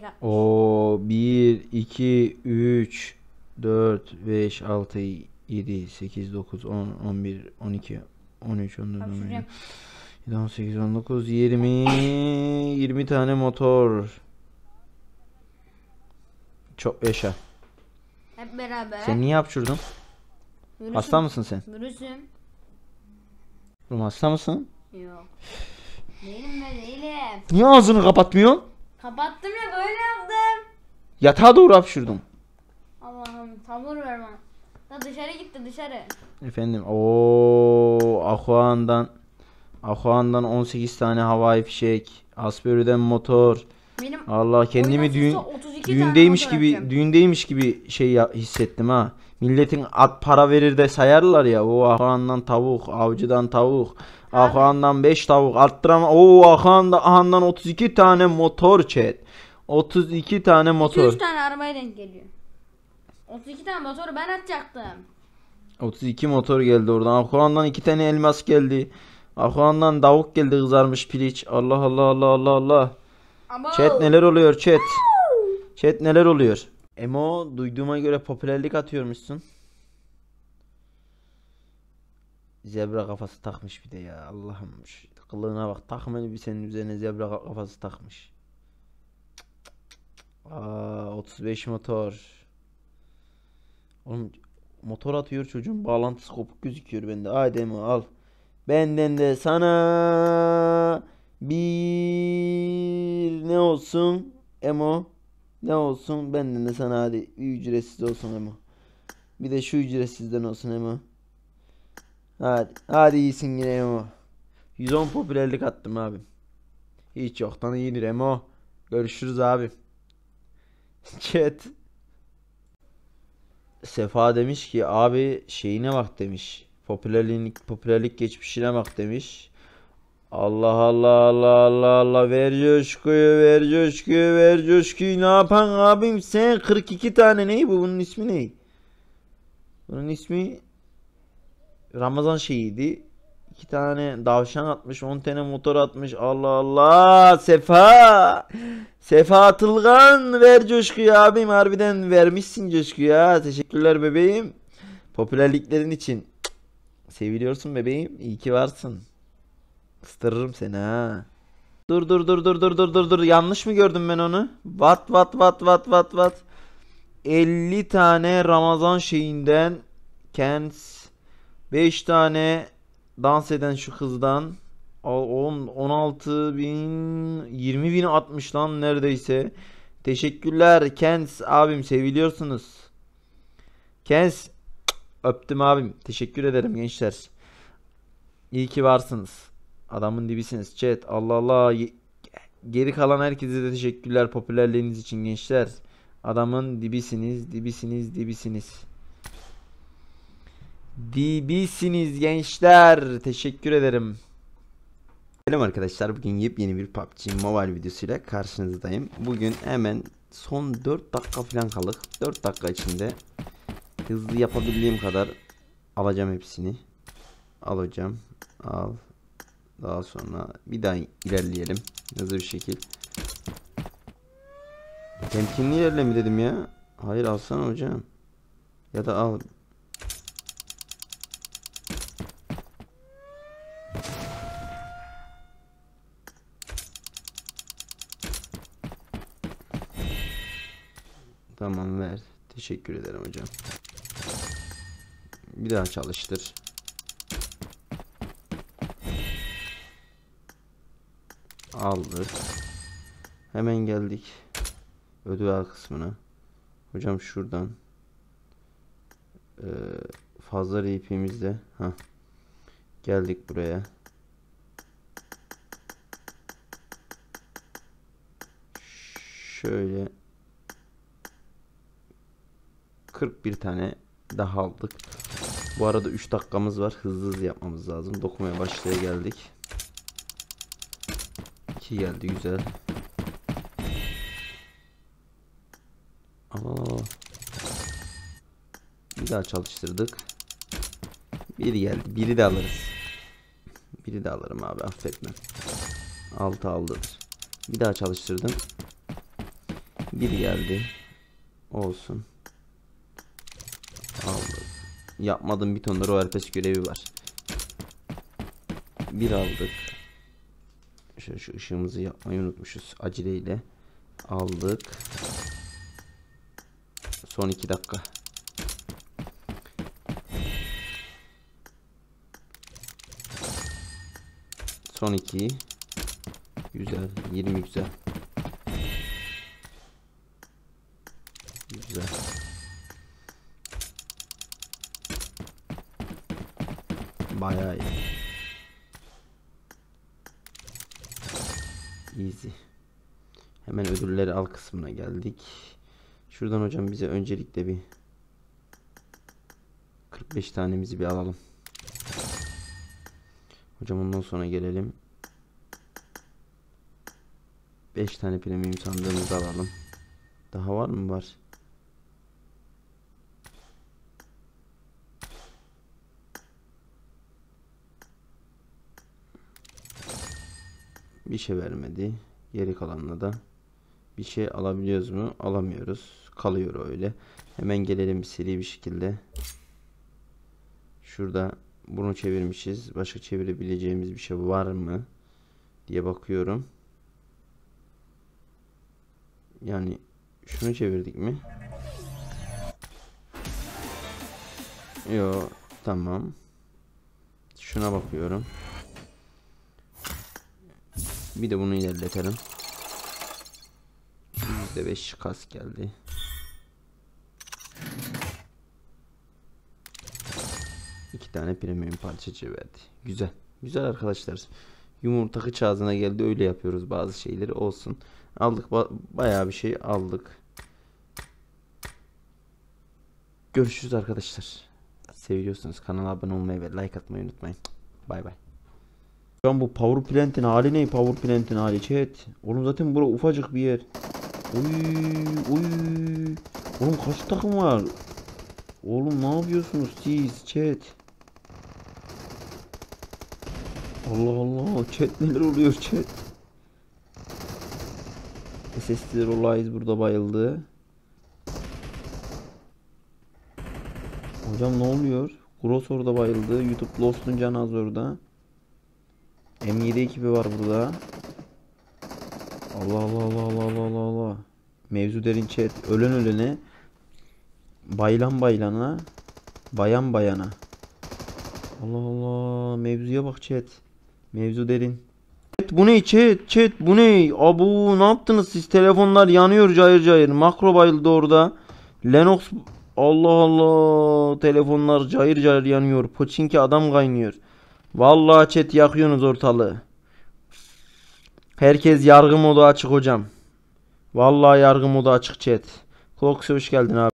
tek atmış. O 1 2 3 4 5 6 7 8 9 10 11 12 13 14 15 18 19 20 20 tane motor. Çok yaşa. Hep beraber. Sen niye hapşurdun? Virüsüm. Hasta mısın sen? Virüsüm. Oğlum hasta mısın? Yok. Değilim be değilim. Niye ağzını kapatmıyorsun? Kapattım ya böyle yaptım. Yatağa doğru hapşurdum. Allah'ım sabır ver bana. Da dışarı gitti dışarı. Efendim Aqua'ndan 18 tane havai fişek, Aspero'dan motor. Benim Allah kendimi düğündeymiş gibi hissettim ha. Milletin at para verir de sayarlar ya. O Aqua'ndan tavuk, avcıdan tavuk, Aqua'dan 5 tavuk arttıran. O Aqua'dan 32 tane motor chat. 32 tane motor. 2-3 tane arabaya denk geliyor. 32 tane motoru ben atacaktım. 32 motor geldi oradan. Aqua'dan 2 tane elmas geldi. Aqua'dan tavuk geldi kızarmış piliç. Allah Allah Allah Allah Allah. Ama Chat neler oluyor chat? Chat neler oluyor? Emo duyduğuma göre popülerlik atıyormuşsun. Zebra kafası takmış bir de ya. Allah'ım şu kılığına bak. Takım elbisenin üzerine zebra kafası takmış. 35 motor. Oğlum motor atıyor çocuğun bağlantısı kopuk gözüküyor bende. Haydi Emo al. Benden de sana bir ne olsun Emo? Ne olsun? Benden de sana hadi bir ücretsiz olsun Emo. Bir de şu ücretsizden olsun Emo. Hadi iyisin yine Emo. 110 popülerlik attım abi. Hiç yoktan iyidir Emo. Görüşürüz abi. Chat. Sefa demiş ki abi şeyine bak demiş. Popülerlik geçmişine bak demiş. Allah Allah Allah Allah Allah ver coşkuyu ne yapan abim sen 42 tane ney bu bunun ismi ne? Bunun ismi Ramazan şeyiydi. 2 tane davşan atmış 10 tane motor atmış Allah Allah Sefa Atılgan ver coşkuyu abim harbiden vermişsin coşkuyu ya teşekkürler bebeğim popülerliklerin için seviliyorsun bebeğim iyi ki varsın. Kıstırırım seni ha. Dur. Yanlış mı gördüm ben onu? What? 50 tane Ramazan şeyinden Kens 5 tane dans eden şu kızdan 16 bin 20 bin atmış lan neredeyse. Teşekkürler Kens abim seviliyorsunuz. Kens öptüm abim. Teşekkür ederim gençler. İyi ki varsınız. Adamın dibisiniz chat. Allah Allah. Geri kalan herkese de teşekkürler popülerliğiniz için gençler. Adamın dibisiniz gençler. Teşekkür ederim. Selam arkadaşlar. Bugün yepyeni bir PUBG Mobile videosuyla karşınızdayım. Bugün hemen son 4 dakika falan kaldık. 4 dakika içinde hızlı yapabildiğim kadar alacağım hepsini. Alacağım. Al. Daha sonra bir daha ilerleyelim. Hızlı bir şekil. Temkinli ilerle mi dedim ya? Hayır alsana hocam. Ya da al. Tamam ver. Teşekkür ederim hocam. Bir daha çalıştır. Aldık. Hemen geldik ödül kısmına. Hocam şuradan fazla RP'mizde geldik buraya. Şöyle 41 tane daha aldık. Bu arada 3 dakikamız var. Hızlı yapmamız lazım. Dokunmaya başlaya geldik. 2 geldi güzel. Al. Bir daha çalıştırdık. 1 geldi. Biri de alırız. Biri de alırım abi affetmem. 6 aldıdır. Bir daha çalıştırdım. Bir geldi. Olsun. Aldık. Yapmadığım bir tonları o herpes görevi var. Bir aldık. Şöyle şu ışığımızı yapmayı unutmuşuz. Aceleyle aldık. Son 2 dakika. Son 2. Güzel. 20 güzel. Güzel. Bayağı iyi. Easy. Hemen ödülleri al kısmına geldik. Şuradan hocam bize öncelikle bir 45 tanemizi bir alalım. Hocam ondan sonra gelelim. 5 tane premium sandığımızı alalım. Daha var mı? Var. Bir şey vermedi. Geri kalanla da bir şey alabiliyoruz mu? Alamıyoruz. Kalıyor öyle. Hemen gelelim bir seri bir şekilde. Şurada bunu çevirmişiz. Başka çevirebileceğimiz bir şey var mı diye bakıyorum. Yani şunu çevirdik mi? Yo, tamam. Şuna bakıyorum. Bir de bunu ilerletelim. %5 kas geldi. İki tane premium parçacı verdi. Güzel. Güzel arkadaşlar. Yumurta kıç ağzına geldi. Öyle yapıyoruz bazı şeyleri. Olsun. Aldık. Bayağı bir şey aldık. Görüşürüz arkadaşlar. Seviyorsunuz. Kanala abone olmayı ve like atmayı unutmayın. Bay bay. Şu an bu power plant'in hali ne? Power plant'in hali chat. Oğlum zaten bura ufacık bir yer. Oy. Oğlum kaç takım var? Oğlum ne yapıyorsunuz siz chat? Allah Allah, chat neler oluyor chat? SS'ler olayız burada bayıldı. Hocam ne oluyor? Gross orada bayıldı. YouTube Lost'un canı az orada. M7 ekibi var burada. Allah. Mevzu derin chat. Ölen ölene. Baylan baylana. Bayan bayana. Allah. Mevzuya bak chat. Mevzu derin. Chat bu ne chat bu ne? Abu ne yaptınız siz? Telefonlar yanıyor cayır. Makro bayıldı orada. Lenox. Allah. Telefonlar cayır yanıyor. Poçinki adam kaynıyor. Vallahi chat yakıyorsunuz ortalığı. Herkes yargı modu açık hocam. Vallahi yargı modu açık chat. Klox'a hoş geldin abi.